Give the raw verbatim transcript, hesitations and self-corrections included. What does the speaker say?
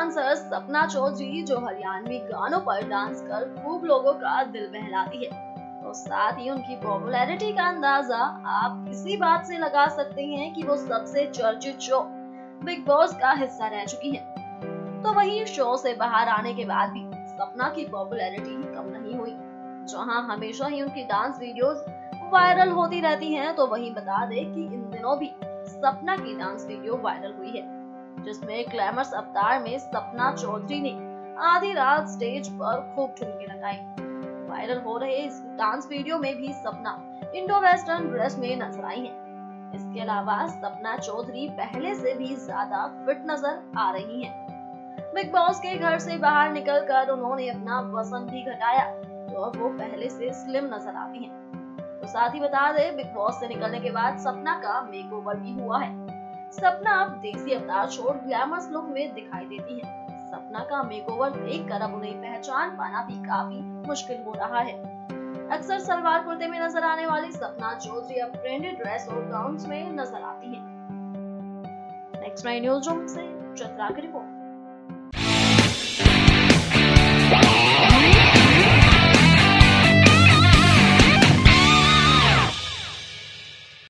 Dancer Sapna Chaudhary जो हरियाणवी गानों पर डांस कर खूब लोगों का दिल बहलाती है, तो साथ ही उनकी पॉपुलैरिटी का अंदाजा आप इसी बात से लगा सकते हैं कि वो सबसे चर्चित शो बिग बॉस का हिस्सा रह चुकी हैं। तो वहीं शो से बाहर आने के बाद भी सपना की पॉपुलैरिटी कम नहीं हुई। जहां हमेशा ही उनकी डांस वीडियोस वायरल होती रहती हैं, तो वहीं बता दें कि इन दिनों भी सपना की डांस वीडियो वायरल हुई है, जिसमें ग्लैमरस अवतार में सपना चौधरी ने आधी रात स्टेज पर खूब ठुमके लगाई। वायरल हो रहे इस डांस वीडियो में भी सपना इंडो वेस्टर्न ड्रेस में नजर आई हैं। इसके अलावा सपना चौधरी पहले से भी ज्यादा फिट नजर आ रही हैं। बिग बॉस के घर से बाहर निकलकर उन्होंने अपना वजन भी घटाया, तो अब वो पहले से स्लिम नजर आती हैं। तो साथ ही बता दें, बिग बॉस से निकलने के बाद सपना का मेकओवर भी हुआ है। सपना अब देसी अवतार छोड़ ग्लैमरस लुक में दिखाई देती हैं। सपना का मेकओवर देखकर अब उन्हें पहचान पाना भी काफी मुश्किल हो रहा है। अक्सर सलवार कुर्ते में नजर आने वाली सपना चौधरी अब ट्रेंडी ड्रेस और गाउन्स में नजर आती हैं। नेक्स्ट नाइन न्यूज रूम से चित्रा की रिपोर्ट।